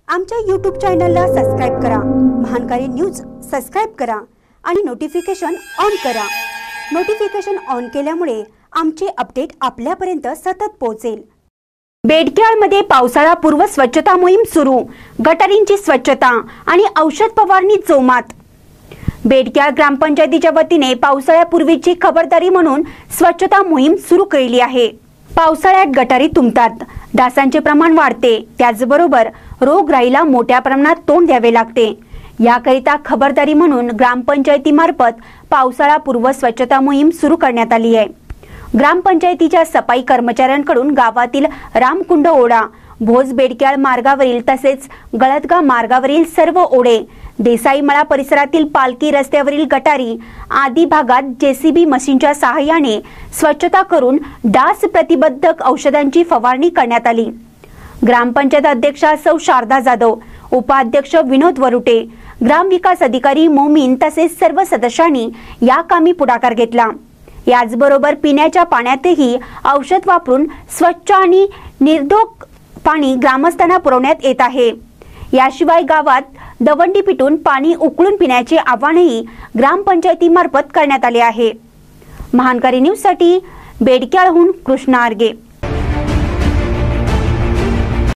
आमच्या YouTube चॅनलला subscribe करा, महानकारी न्यूज सबस्क्राइब करा आणि नोटिफिकेशन ऑन करा। नोटिफिकेशन ऑन केल्यामुळे आमचे अपडेट आपल्यापर्यंत सतत पोहोचेल। बेडक्याळमध्ये पावसाळा पूर्व स्वच्छता मोहीम सुरू, गटारींची स्वच्छता आणि औषध फवारणी जोमात। बेडक्याळ ग्रामपंचायतीच्या वतीने पावसाळ्यापूर्वीची खबरदारी म्हणून स्वच्छता मोहीम सुरू केली आहे। पावसाळ्यात गटारी तुंबतात, डासांचे प्रमाण वाढते, त्याचबरोबर रोगराईला मोठ्या प्रमाणात तोंड द्यावे लागते। याकरिता खबरदारी म्हणून ग्रामपंचायतीमार्फत पावसाळा पूर्व स्वच्छता मोहीम सुरू करण्यात आली आहे। ग्रामपंचायतीच्या सफाई कर्मचाऱ्यांकडून गावातील रामकुंड ओढा, भोज बेडक्याळ मार्गावरील तसेच गळतगाव मार्गावरील सर्व ओढे, देसाईमळा परिसरातील पालखी रस्त्यावरील गटारी आदी भागात जेसीबी मशीनच्या सहाय्याने स्वच्छता करून डास प्रतिबंधक औषधांची फवारणी करण्यात आली। ग्रामपंचायत अध्यक्षा सौ शारदा जाधव, उपाध्यक्ष विनोद वरुटे, ग्रामविकास अधिकारी मोमीन तसेच सर्व सदस्यांनी या कामी पुढाकार घेतला। याचबरोबर पिण्याच्या पाण्यातही औषध वापरून स्वच्छ आणि निर्दोष पाणी ग्रामस्थांना पुरवण्यात येत आहे। याशिवाय गावात दवंडी पिटून पाणी उकळून पिण्याचे आवाहनही ग्रामपंचायतीमार्फत करण्यात आले आहे। महानकारी न्यूज साठी बेडक्याळहून कृष्णा आर्गे।